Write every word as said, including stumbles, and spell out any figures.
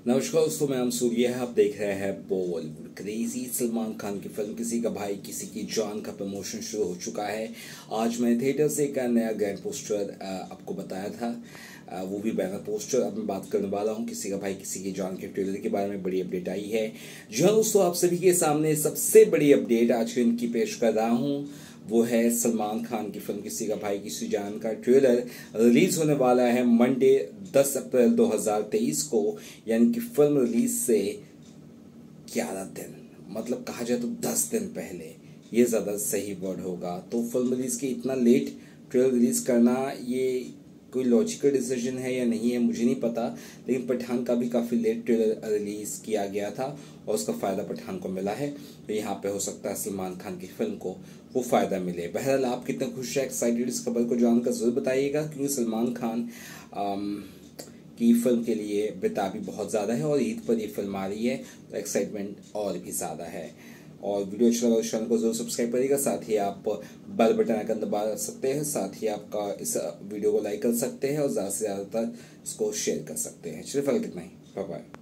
नमस्कार दोस्तों, मैं सूर्य है। आप देख रहे हैं बॉलीवुड क्रेजी। सलमान खान की फिल्म किसी का भाई किसी की जान का प्रमोशन शुरू हो चुका है। आज मैंने थिएटर से एक नया ग्रैंड पोस्टर आपको बताया था, वो भी बैनर पोस्टर। अब मैं बात करने वाला हूँ किसी का भाई किसी की जान के ट्रेलर के बारे में। बड़ी अपडेट आई है। जी हाँ दोस्तों, आप सभी के सामने सबसे बड़ी अपडेट आज इनकी पेश कर रहा हूँ। वो है सलमान खान की फिल्म किसी का भाई किसी जान का ट्रेलर रिलीज होने वाला है मंडे दस अप्रैल दो हज़ार तेईस को। यानी कि फिल्म रिलीज से ग्यारह दिन, मतलब कहा जाए तो दस दिन पहले, ये ज़्यादा सही वर्ड होगा। तो फिल्म रिलीज की इतना लेट ट्रेलर रिलीज करना ये कोई लॉजिकल डिसीजन है या नहीं है मुझे नहीं पता, लेकिन पठान का भी काफ़ी लेट ट्रेलर रिलीज किया गया था और उसका फ़ायदा पठान को मिला है। तो यहाँ पे हो सकता है सलमान खान की फिल्म को वो फ़ायदा मिले। बहरहाल आप कितने खुश हैं, एक्साइटेड इस खबर को जानकर ज़रूर बताइएगा, क्योंकि सलमान खान आम, की फिल्म के लिए बेताबी बहुत ज़्यादा है और ईद पर ये फिल्म आ रही है तो एक्साइटमेंट और भी ज़्यादा है। और वीडियो अच्छा लगा तो चैनल को जरूर सब्सक्राइब करिएगा। साथ ही आप बेल बटन आइकन दबा सकते हैं। साथ ही आपका इस वीडियो को लाइक कर सकते हैं और ज़्यादा से ज़्यादातर इसको शेयर कर सकते हैं। चलिए फिर कितना ही, बाय बाय।